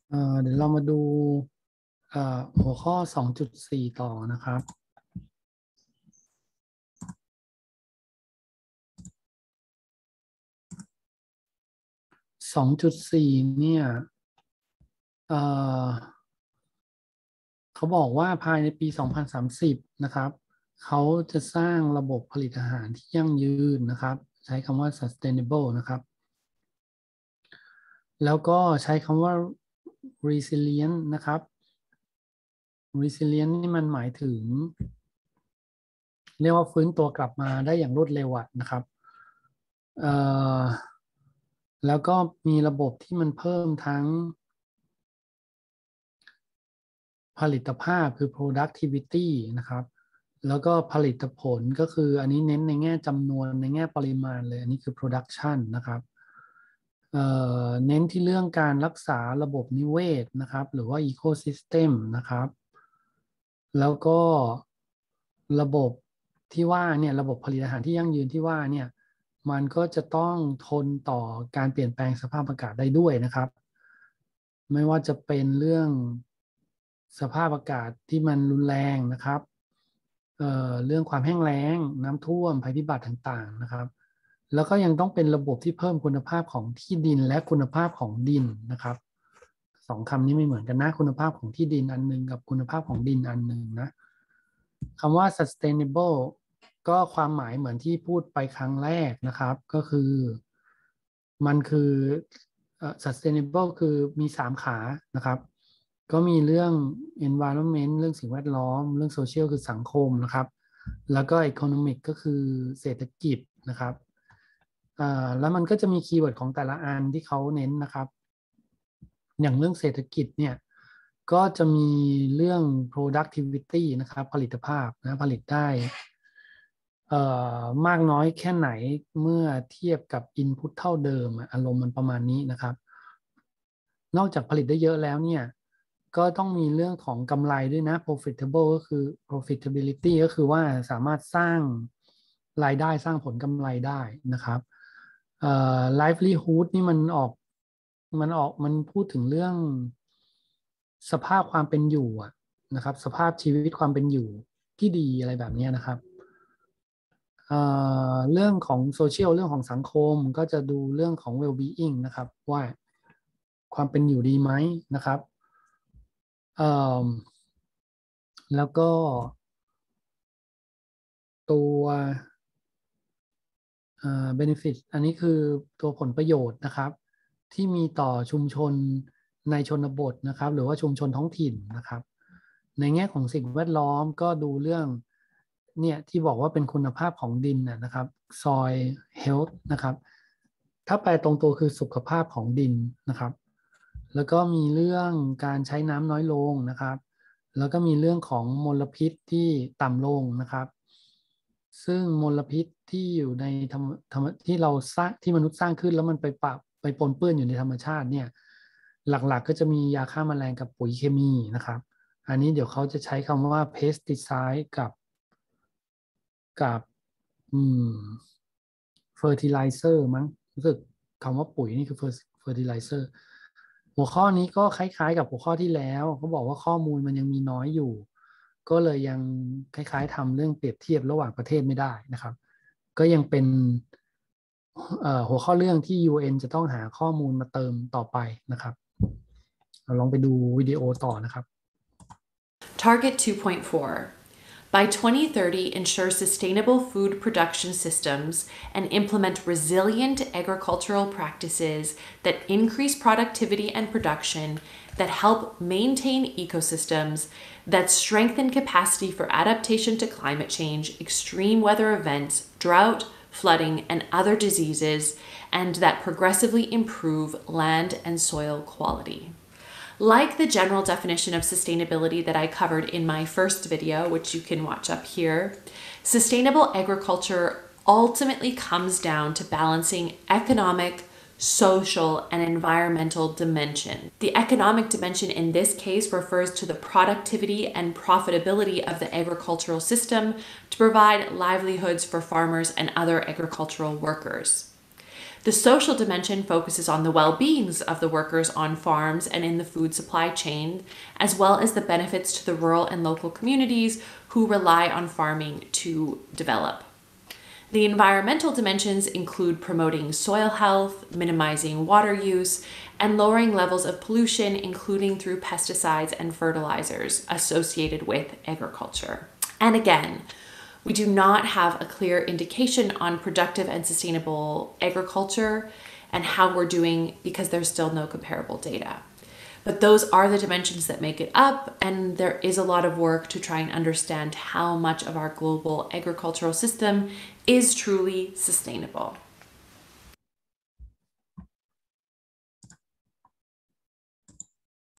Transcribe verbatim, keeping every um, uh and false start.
เอ่อเดี๋ยวเรามาดูเอ่อหัวข้อ สองจุดสี่ ต่อนะครับ สองจุดสี่ เนี่ยเอ่อเขาบอกว่าภายในปี สองพันสามสิบ นะครับ เขาจะสร้างระบบผลิตอาหารที่ยั่งยืนนะครับ ใช้คำว่า sustainable นะครับ แล้วก็ใช้คำว่า resilient นะครับ resilient นี่มันหมายถึง เรียกว่าฟื้นตัวกลับมาได้อย่างรวดเร็วอะนะครับเอ่อแล้วก็มีระบบที่มันเพิ่มทั้งผลิตภาพคือ productivity นะครับ แล้วก็ผลิตผลก็คืออันนี้เน้นในแง่จำนวนในแง่ปริมาณเลย อันนี้คือ production นะครับเอ่อเน้นที่เรื่องการรักษาระบบนิเวศนะครับ หรือว่า ecosystem นะครับ แล้วก็ระบบที่ว่าเนี่ยระบบผลิตอาหารที่ยั่งยืนที่ว่าเนี่ยมันก็จะต้องทนต่อการเปลี่ยนแปลงสภาพอากาศได้ด้วยนะครับ ไม่ว่าจะเป็นเรื่องสภาพอากาศที่มันรุนแรงนะครับเอ่อเรื่องความแห้งแล้งน้ำท่วมภัยพิบัติต่างๆนะครับแล้วก็ยังต้องเป็นระบบที่เพิ่มคุณภาพของที่ดินและคุณภาพของดินนะครับสองคำนี้ไม่เหมือนกันนะคุณภาพของที่ดินอันหนึ่งกับคุณภาพของดินอันหนึ่งนะคำว่า sustainable ก็ความหมายเหมือนที่พูดไปครั้งแรกนะครับก็คือมันคือ sustainable คือมีสามขานะครับก็มีเรื่อง environment เรื่องสิ่งแวดล้อมเรื่อง social คือสังคมนะครับแล้วก็ economic ก็คือเศรษฐกิจนะครับแล้วมันก็จะมีคีย์เวิร์ดของแต่ละอันที่เขาเน้นนะครับอย่างเรื่องเศรษฐกิจเนี่ยก็จะมีเรื่อง productivity นะครับผลิตภาพนะผลิตได้มากน้อยแค่ไหนเมื่อเทียบกับ input เท่าเดิมอารมณ์มันประมาณนี้นะครับนอกจากผลิตได้เยอะแล้วเนี่ยก็ต้องมีเรื่องของกำไรด้วยนะ profitable ก็คือ profitability ก็คือว่าสามารถสร้างรายได้สร้างผลกำไรได้นะครับเอ่อ livelihood นี่มันออกมันออกมันพูดถึงเรื่องสภาพความเป็นอยู่นะครับสภาพชีวิตความเป็นอยู่ที่ดีอะไรแบบนี้นะครับเอ่อเรื่องของโซเชียลเรื่องของสังคมก็จะดูเรื่องของ well-being นะครับว่าความเป็นอยู่ดีไหมนะครับเอ่อแล้วก็ตัว เบเนฟิตอันนี้คือตัวผลประโยชน์นะครับที่มีต่อชุมชนในชนบทนะครับหรือว่าชุมชนท้องถิ่นนะครับในแง่ของสิ่งแวดล้อมก็ดูเรื่องเนี่ยที่บอกว่าเป็นคุณภาพของดินนะครับ soil health นะครับถ้าแปลตรงตัวคือสุขภาพของดินนะครับแล้วก็มีเรื่องการใช้น้ำน้อยลงนะครับแล้วก็มีเรื่องของมลพิษที่ต่ำลงนะครับซึ่งมลพิษที่อยู่ในธรรมธรรมที่เราสร้างที่มนุษย์สร้างขึ้นแล้วมันไปปะไปปนเปื้อนอยู่ในธรรมชาติเนี่ยหลักๆก็จะมียาฆ่าแมลงกับปุ๋ยเคมีนะครับอันนี้เดี๋ยวเขาจะใช้คำว่า pesticide กับกับอืม fertilizer มั้งรู้สึกคำว่าปุ๋ยนี่คือ fertilizer หัวข้อนี้ก็คล้ายๆกับหัวข้อที่แล้วเขาบอกว่าข้อมูลมันยังมีน้อยอยู่ก็เลยยังคล้ายๆทำเรื่องเปรียบเทียบระหว่างประเทศไม่ได้นะครับก็ยังเป็นหัวข้อเรื่องที่ ยู เอ็น จะต้องหาข้อมูลมาเติมต่อไปนะครับเราลองไปดูวิดีโอต่อนะครับ Target two point four. By twenty thirty, ensure sustainable food production systems and implement resilient agricultural practices that increase productivity and production, that help maintain ecosystems, that strengthen capacity for adaptation to climate change, extreme weather events, drought, flooding, and other diseases, and that progressively improve land and soil quality. Like the general definition of sustainability that I covered in my first video, which you can watch up here, sustainable agriculture ultimately comes down to balancing economic, social, and environmental dimension. The economic dimension in this case refers to the productivity and profitability of the agricultural system to provide livelihoods for farmers and other agricultural workers. The social dimension focuses on the well-beings of the workers on farms and in the food supply chain, as well as the benefits to the rural and local communities who rely on farming to develop. The environmental dimensions include promoting soil health, minimizing water use, and lowering levels of pollution, including through pesticides and fertilizers associated with agriculture. And again, we do not have a clear indication on productive and sustainable agriculture and how we're doing because there's still no comparable data. But those are the dimensions that make it up, and there is a lot of work to try and understand how much of our global agricultural system is truly sustainable.